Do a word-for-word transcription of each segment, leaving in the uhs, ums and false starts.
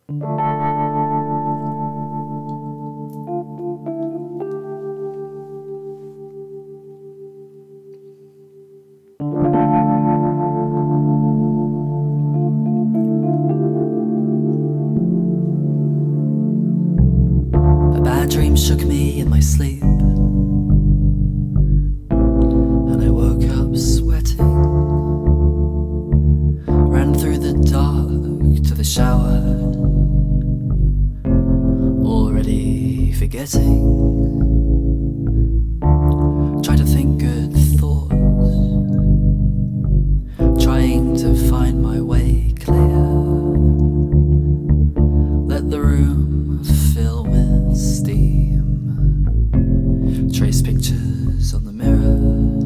A bad dream shook me in my sleep, and I woke up sweating. Ran through the dark to the shower, already forgetting. Try to think good thoughts, trying to find my way clear. Let the room fill with steam, trace pictures on the mirror,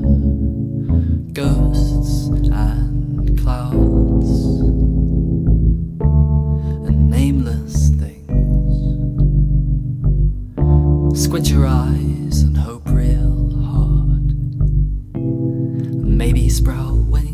ghosts and clouds and nameless things. Squint your eyes and hope real hard, and maybe sprout wings.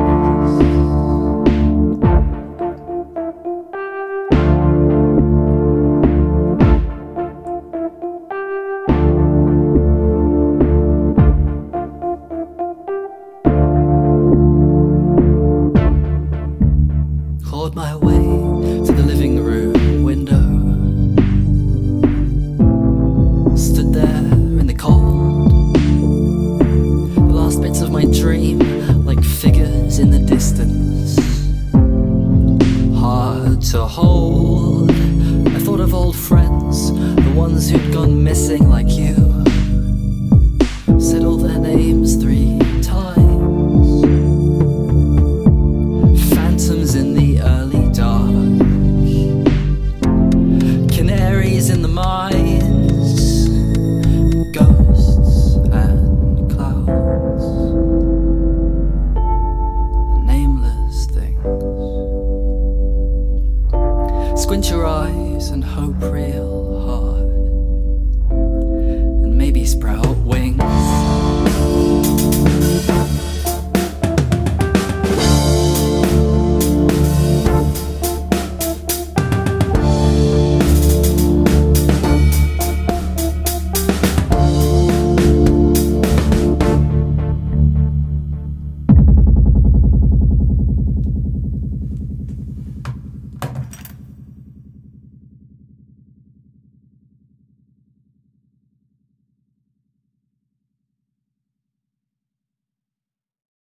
Clawed my way to the living room window, stood there in the cold, the last bits of my dream like figures in the distance, hard to hold. I thought of old friends, the ones who'd gone missing like you, said all their names three times. Phantoms in the early dark, canaries in the mines, ghosts and clouds, nameless things. Squint your eyes and hope real hard, and maybe sprout wings.